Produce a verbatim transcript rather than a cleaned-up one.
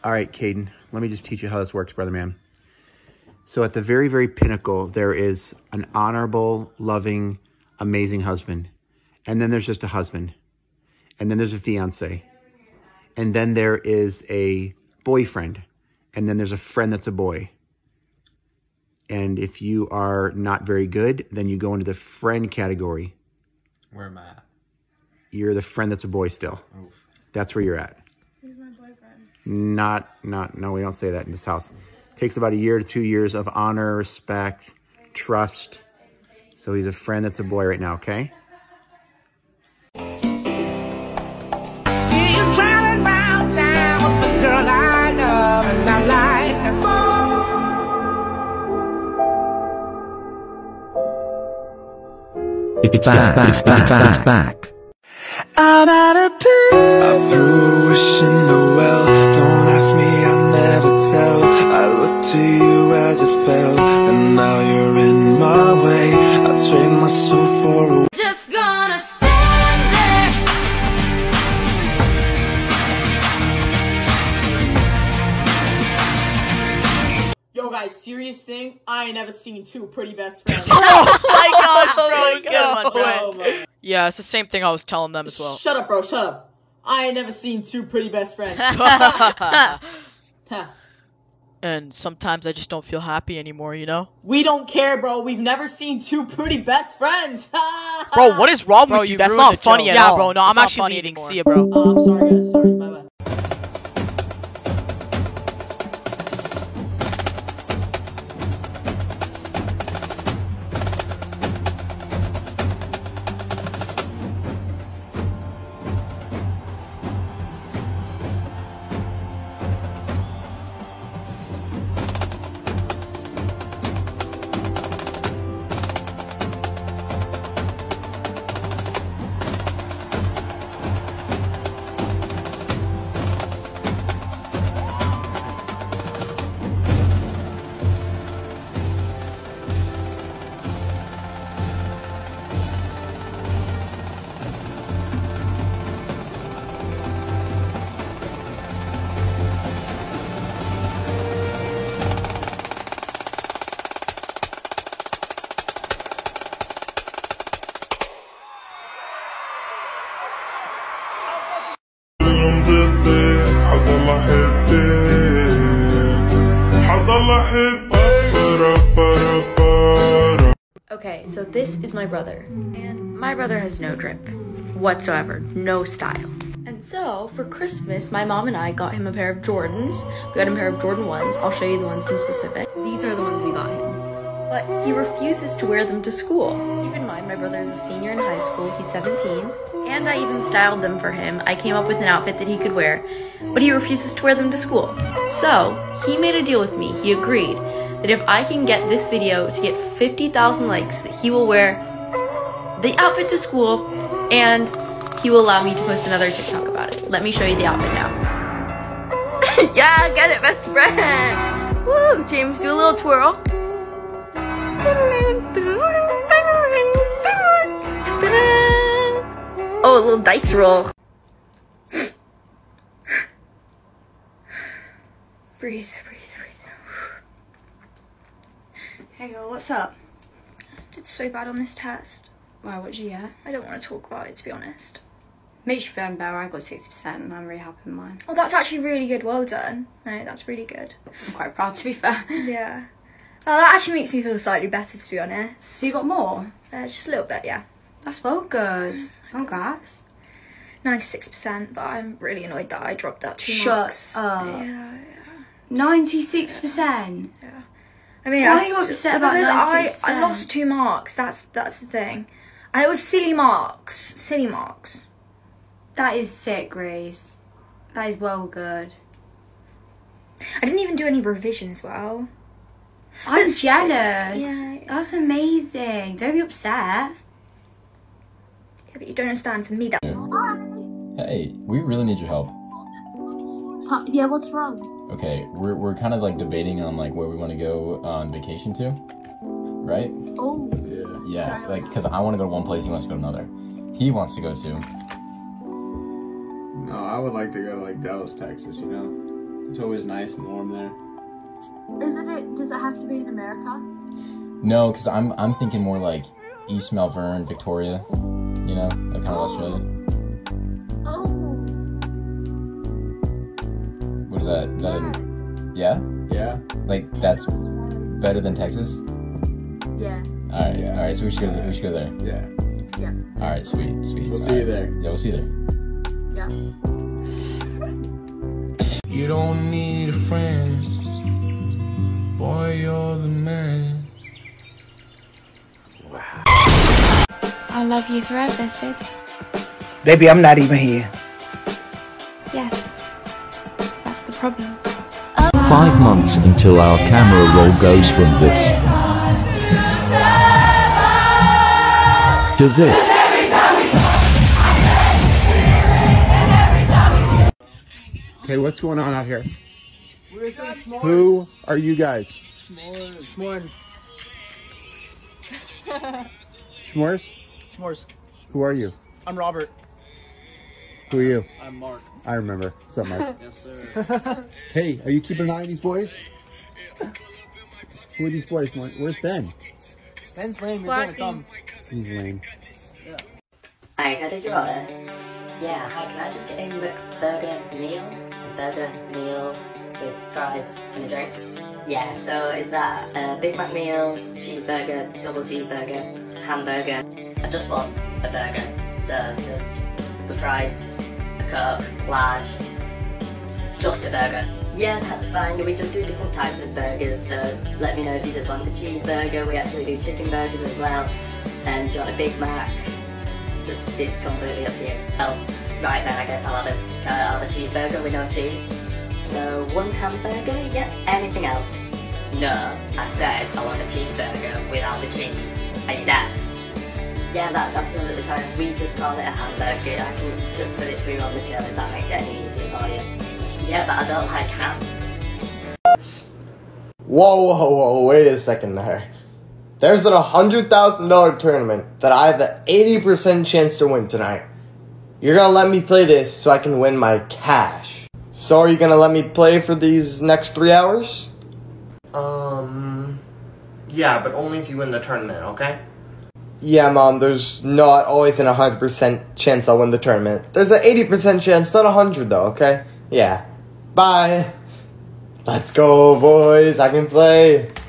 All right, Caden, let me just teach you how this works, brother man. So at the very, very pinnacle, there is an honorable, loving, amazing husband. And then there's just a husband. And then there's a fiance. And then there is a boyfriend. And then there's a friend that's a boy. And if you are not very good, then you go into the friend category. Where am I at? You're the friend that's a boy still. Oof. That's where you're at. He's my boyfriend. Not, not, no, we don't say that in this house. It takes about a year to two years of honor, respect, trust. So he's a friend that's a boy right now, okay? See you driving round town with the girl I love and I like her. It's back, it's back, it's back, it's back. I'm out of peace. I threw a wish in the well. Don't ask me, I'll never tell. I looked to you as it fell, and now you're in my way. I trade my soul for a Just gonna stand there. Yo guys, serious thing, I ain't never seen two pretty best friends. Oh my gosh, bro, Oh good one, bro. Oh my. Yeah, it's the same thing I was telling them as well. Shut up, bro, shut up. I ain't never seen two pretty best friends. Huh. And sometimes I just don't feel happy anymore, you know? We don't care, bro. We've never seen two pretty best friends. Bro, what is wrong Bro, with you? you That's ruined not the funny joke. at Yeah, all. bro, no, It's I'm not actually funny leaving. anymore. See ya, bro. Oh, I'm sorry, guys. Sorry, my bad. Okay, so this is my brother, and my brother has no drip whatsoever, no style. And so, for Christmas, my mom and I got him a pair of Jordans. We got him a pair of Jordan ones. I'll show you the ones in specific. These are the ones we got him. But he refuses to wear them to school. Keep in mind, my brother is a senior in high school. He's seventeen. And I even styled them for him. I came up with an outfit that he could wear, but he refuses to wear them to school. So, he made a deal with me. He agreed that if I can get this video to get fifty thousand likes, that he will wear the outfit to school, and he will allow me to post another TikTok about it. Let me show you the outfit now. Yeah, get it, best friend! Woo! James, do a little twirl. Oh, a little dice roll. Breathe, breathe, breathe. Hey girl, what's up? I did so bad on this test. Wow, what'd you get? I don't want to talk about it, to be honest. Makes you feel better. I got sixty percent and I'm really happy with mine. Oh, that's actually really good. Well done. No, that's really good. I'm quite proud, to be fair. Yeah. Oh, that actually makes me feel slightly better, to be honest. So you got more? Uh, just a little bit, yeah. That's well good. Congrats. ninety-six percent, but I'm really annoyed that I dropped that two Shut marks. up. Yeah, yeah. ninety-six percent? Yeah. I mean, Why I are you upset about because ninety-six percent? I, I lost two marks. That's that's the thing. And it was silly marks. Silly marks. That is sick, Grace. That is well good. I didn't even do any revision as well. I'm But jealous. yeah. That's amazing. Don't be upset. Yeah, but you don't understand. For me, that. Hey, we really need your help. Huh, yeah, what's wrong? Okay, we're we're kind of like debating on like where we want to go on vacation to, right? Oh. Yeah, yeah, like because I want to go to one place, he wants to go to another. He wants to go to. No, I would like to go to like Dallas, Texas. You know. It's always nice and warm there. Isn't it? Does it have to be in America? No, because I'm I'm thinking more like East Malvern, Victoria. You know, like kind of Australia. Oh. What is that? Is that in, yeah? Yeah. Like that's better than Texas? Yeah. All right. Yeah. All right. So we should go. We should go there. Yeah. Yeah. All right. Sweet. Sweet. We'll All see right. you there. Yeah, we'll see you there. Yeah. You don't need a friend, boy, you're the man. Wow. I'll love you forever, Sid. Baby, I'm not even here. Yes. That's the problem. Five months until our camera roll goes from this to this. Okay, what's going on out here? Who are you guys? S'mores. S'mores? S'mores. Who are you? I'm Robert. Who are you? I'm Mark. I remember. What's up, Mark? Yes, sir. Hey, are you keeping an eye on these boys? Who are these boys? Mark? Where's Ben? Ben's lame. He's gonna come. He's lame. Hi, can I take your order? Yeah, hi, can I just get a McBurger meal? A burger meal with fries and a drink? Yeah, so is that a Big Mac meal, cheeseburger, double cheeseburger, hamburger? I just want a burger, so just the fries, a Coke, large, just a burger. Yeah, that's fine, we just do different types of burgers, so let me know if you just want the cheeseburger. We actually do chicken burgers as well, and if you want a Big Mac, just, it's completely up to you. Oh, right then, I guess I'll have a, uh, I'll have a cheeseburger with no cheese. So, one hamburger, yep, anything else? No, I said I want a cheeseburger without the cheese. Are you deaf? Yeah, that's absolutely fine. We just call it a hamburger. I can just put it through on the till if that makes it any easier for you. Yeah, but I don't like ham. Whoa, whoa, whoa, wait a second there. There's a one hundred thousand dollar tournament that I have an eighty percent chance to win tonight. You're gonna let me play this so I can win my cash. So are you gonna let me play for these next three hours? Um, yeah, but only if you win the tournament, okay? Yeah, Mom, there's not always an one hundred percent chance I'll win the tournament. There's an eighty percent chance, not one hundred though, okay? Yeah. Bye. Let's go, boys, I can play.